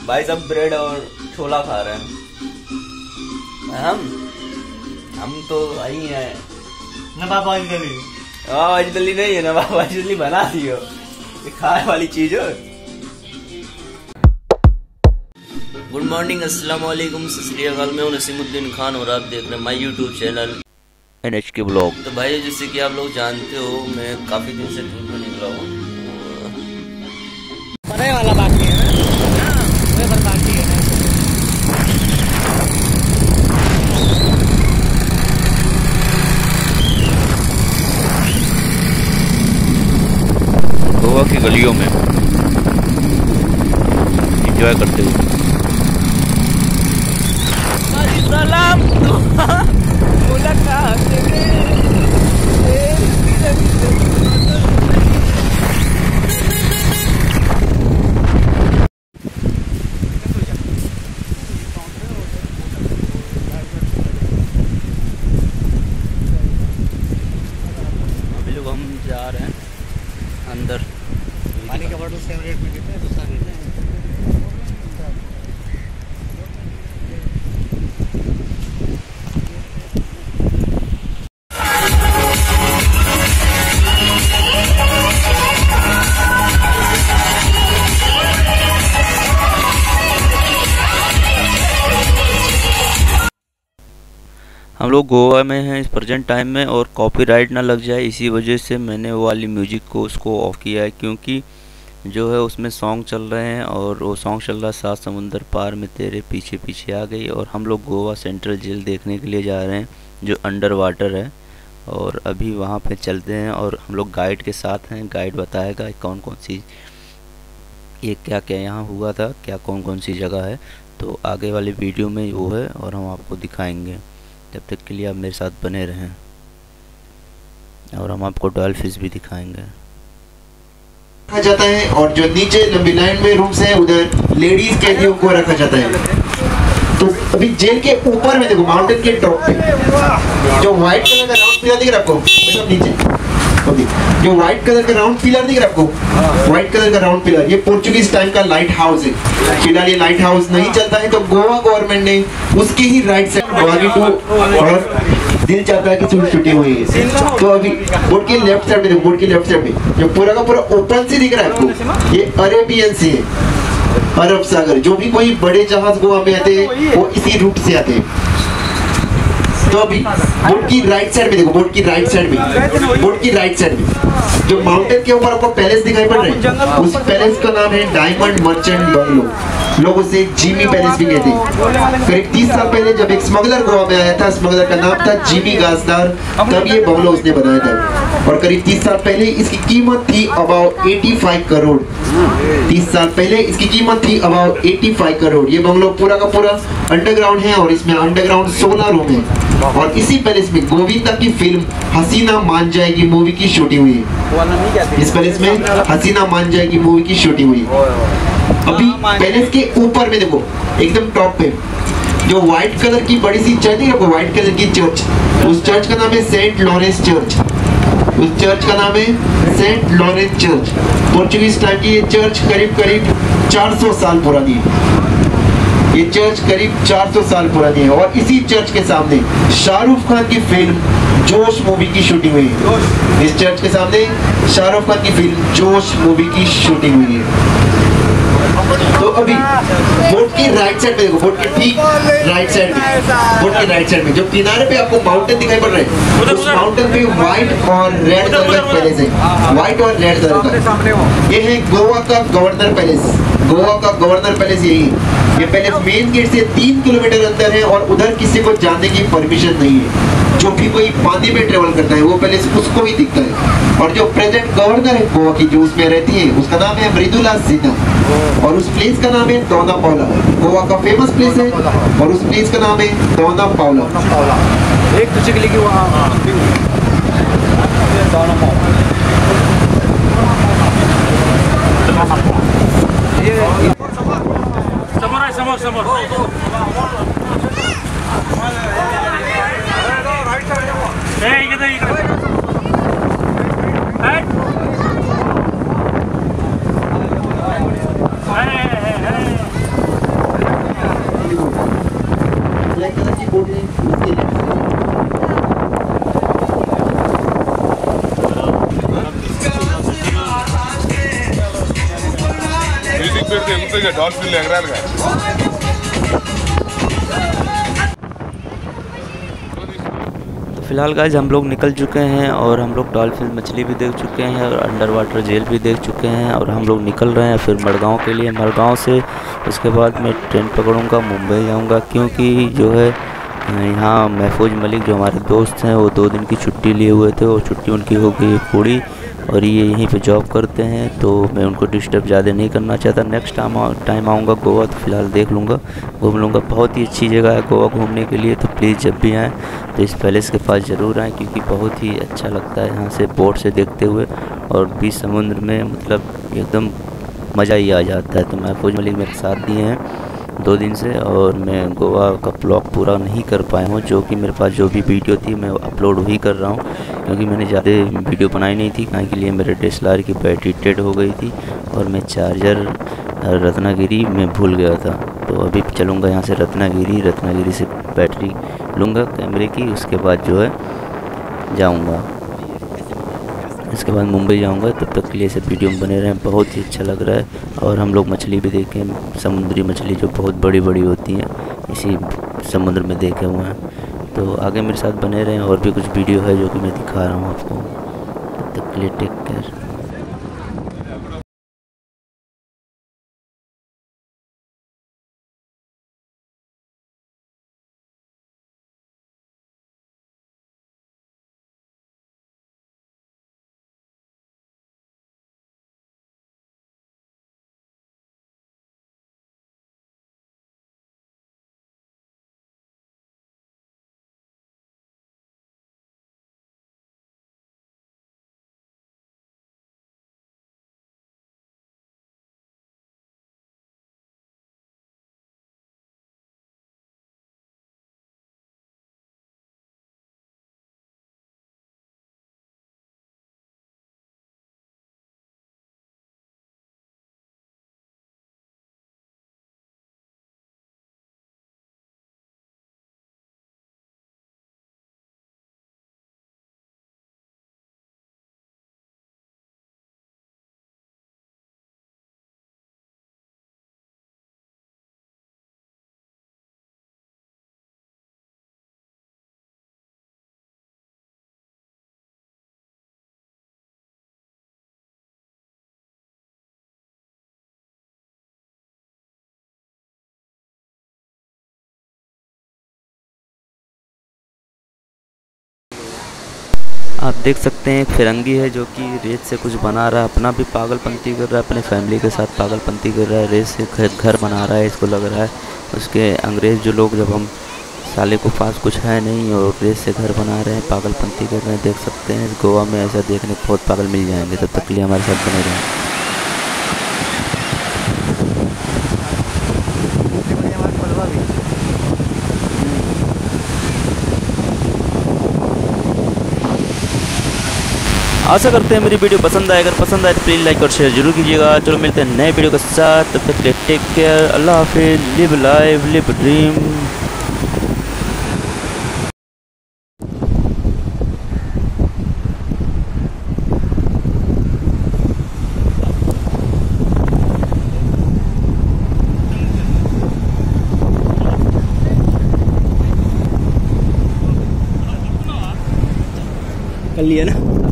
भाई सब ब्रेड और छोला खा रहे हैं। हम तो वही हैं नवाब वाजिदली। वाजिदली नहीं है, नवाब वाजिदली बना दियो, ये खाने वाली चीज है। गुड मॉर्निंग, अस्सलाम वालेकुम, सत श्री अकाल। मैं हूं नसीमुद्दीन खान और आप देख रहे हैं my YouTube channel NHK blog. तो भाई जैसे कि आप लोग जानते हो मैं काफी दिन से टूर पर निकला हूँ। वाला बाकी है ना, बाकी है। गोवा की गलियों में एंजॉय करते हुए सलाम मुलाकात अभी लोग हम जा रहे हैं अंदर। पानी का बॉटल सेम रेट में कितना है, दूसरा रेट है। हम लोग गोवा में हैं इस प्रेजेंट टाइम में और कॉपीराइट ना लग जाए इसी वजह से मैंने वो वाली म्यूजिक को उसको ऑफ किया है, क्योंकि जो है उसमें सॉन्ग चल रहे हैं और वो सॉन्ग चल रहा है सात समुंदर पार में तेरे पीछे पीछे आ गई। और हम लोग गोवा सेंट्रल जेल देखने के लिए जा रहे हैं जो अंडर वाटर है, और अभी वहाँ पे चलते हैं और हम लोग गाइड के साथ हैं। गाइड बताएगा कौन कौन सी ये क्या क्या यहाँ हुआ था, क्या कौन कौन सी जगह है। तो आगे वाली वीडियो में वो है और हम आपको दिखाएंगे। तब तक के लिए आप मेरे साथ बने रहें और हम आपको डॉल्फिन्स भी दिखाएंगे। रखा जाता है और जो नीचे लंबी लाइन में रूम्स हैं उधर लेडीज कैदियों को रखा जाता है। तो अभी जेल के ऊपर में देखो माउंटेन के टॉप पे जो व्हाइट कलर का राउंड पिलर दिख रहा है आपको, मतलब नीचे जो व्हाइट कलर का राउंड पिलर दिख रहा है आपको, व्हाइट कलर का राउंड पिलर, ये पोर्चुगीज टाइम का लाइट हाउस है। फिलहाल ये लाइट हाउस नहीं चलता है तो गोवा गवर्नमेंट ने उसके ही राइट साइड को और दिल चाहता है कि छुट्टी हुई है। तो अभी बोर्ड के लेफ्ट साइड में, बोर्ड के लेफ्ट साइड में जो पूरा का पूरा ओपन सी दिख रहा है आपको, ये अरेबियन सी है, अरब सागर। जो भी कोई बड़े जहाज गोवा में आते हैं वो इसी रूट से आते हैं। तो अभी बोर्ड की राइट साइड में देखो, बोर्ड की राइट साइड में, बोर्ड की राइट साइड में जो माउंटेन के ऊपर आपको पैलेस दिखाई पड़ रहे हैं, उस पैलेस का नाम है डायमंड मर्चेंट बंगलो। लोग उसे जिमी पैलेस भी कहते हैं। करीब 30 साल पहले जब एक स्मगलर गोवा में आया था, स्मगलर का नाम था जिमी गाजदार, तब ये बंगलो उसने बनाया था। और करीब 30 साल पहले इसकी कीमत थी अबाउट 85 करोड़। 30 साल पहले इसकी कीमत थी अबाउट 85 करोड़। ये बंगलो पूरा का पूरा अंडरग्राउंड है और इसमें अंडरग्राउंड 16 रूम है। और इसी पैलेस में गोविंदा की फिल्म हसीना मान जाएगी मूवी की शूटिंग हुई है। इस पैलेस में हसीना मान जाएगी मूवी की शूटिंग हुई। अभी पैलेस के ऊपर में देखो एकदम टॉप पे जो व्हाइट कलर की बड़ी सी चर्च है, व्हाइट कलर की चर्च, उस चर्च का नाम है सेंट लॉरेंस चर्च। उस चर्च का नाम है saint Lawrence church. Portuguese time की ये चर्च करीब 400 साल पुरानी है। ये चर्च करीब 400 साल पुरानी है। और इसी चर्च के सामने शाहरुख खान की फिल्म जोश मूवी की शूटिंग हुई है। इस चर्च के सामने शाहरुख खान की फिल्म जोश मूवी की शूटिंग हुई है। तो अभी बोट की राइट साइड में देखो, बोट के ठीक राइट साइड में, बोट के राइट साइड में जो किनारे पे आपको माउंटेन दिखाई पड़ रहे हैं, उस माउंटेन पे व्हाइट और रेड कलर का पैलेस है। व्हाइट और रेड कलर का ये है गोवा का गवर्नर पैलेस। गोवा का गवर्नर पैलेस यही है। ये पैलेस मेन गेट से 3 किलोमीटर अंदर है और उधर किसी को जाने की परमिशन नहीं है। जो भी कोई पानी में ट्रेवल करता है वो पैलेस उसको ही दिखता है। और जो प्रेजेंट गवर्नर है गोवा की जो उसमें रहती है उसका नाम है मृदुला सिन्हा और उस प्लेस का नाम है दोना पाउला। गोवा का फेमस प्लेस है और उस प्लेस का नाम है दोना पाउला। एक तुझे के लिए वहाँ समर ఇక డాల్ఫిన్లు ఎగరాలిగా. तो फिलहाल गाइस हम लोग निकल चुके हैं और हम लोग डॉल्फिन मछली भी देख चुके हैं और अंडर वाटर जेल भी देख चुके हैं और हम लोग निकल रहे हैं फिर मड़गांव के लिए। मड़गांव से उसके बाद मैं ट्रेन पकड़ूंगा, मुंबई जाऊंगा, क्योंकि जो है यहाँ महफूज मलिक जो हमारे दोस्त हैं वो 2 दिन की छुट्टी लिए हुए थे और छुट्टी उनकी हो गई पूरी और ये यहीं पे जॉब करते हैं, तो मैं उनको डिस्टर्ब ज़्यादा नहीं करना चाहता। नेक्स्ट टाइम आऊँगा गोवा तो फिलहाल देख लूँगा, घूम लूँगा। बहुत ही अच्छी जगह है गोवा घूमने के लिए, तो प्लीज़ जब भी आएँ तो इस पैलेस के पास ज़रूर आएँ, क्योंकि बहुत ही अच्छा लगता है यहाँ से बोट से देखते हुए और बीच समुद्र में, मतलब एकदम मज़ा ही आ जाता है। तो महफूज मलिक मेरे साथ दिए हैं 2 दिन से और मैं गोवा का ब्लॉग पूरा नहीं कर पाया हूँ, जो कि मेरे पास जो भी वीडियो थी मैं अपलोड वही कर रहा हूँ, क्योंकि मैंने ज़्यादा वीडियो बनाई नहीं थी, काहे के लिए मेरे DSLR की बैटरी डेड हो गई थी और मैं चार्जर रत्नागिरी में भूल गया था। तो अभी चलूँगा यहाँ से रत्नागिरी से बैटरी लूँगा कैमरे की, उसके बाद जो है जाऊँगा, इसके बाद मुंबई जाऊंगा। तब तक के लिए सब वीडियो में बने रहें, बहुत ही अच्छा लग रहा है। और हम लोग मछली भी देखें, समुद्री मछली जो बहुत बड़ी बड़ी होती हैं, इसी समुद्र में देखे हुए हैं। तो आगे मेरे साथ बने रहें, और भी कुछ वीडियो है जो कि मैं दिखा रहा हूँ आपको। तब तक के लिए टेक केयर। आप देख सकते हैं एक फिरंगी है जो कि रेत से कुछ बना रहा है, अपना भी पागलपंती कर रहा है, अपने फैमिली के साथ पागलपंती कर रहा है, रेत से घर बना रहा है। इसको लग रहा है उसके अंग्रेज़ जो लोग, जब हम साले को पास कुछ है नहीं और रेत से घर बना रहे हैं, पागलपंती कर रहे हैं। देख सकते हैं गोवा में ऐसा देखने को बहुत पागल मिल जाएंगे। तब तक के लिए हमारे साथ बने रहें। आशा करते हैं मेरी वीडियो पसंद आए, अगर पसंद आए तो प्लीज़ लाइक और शेयर जरूर कीजिएगा। चलो मिलते हैं नए वीडियो के साथ, तब तक के लिए टेक केयर, अल्लाह हाफिज़, लिव लाइफ लिव ड्रीम। कर लिया ना।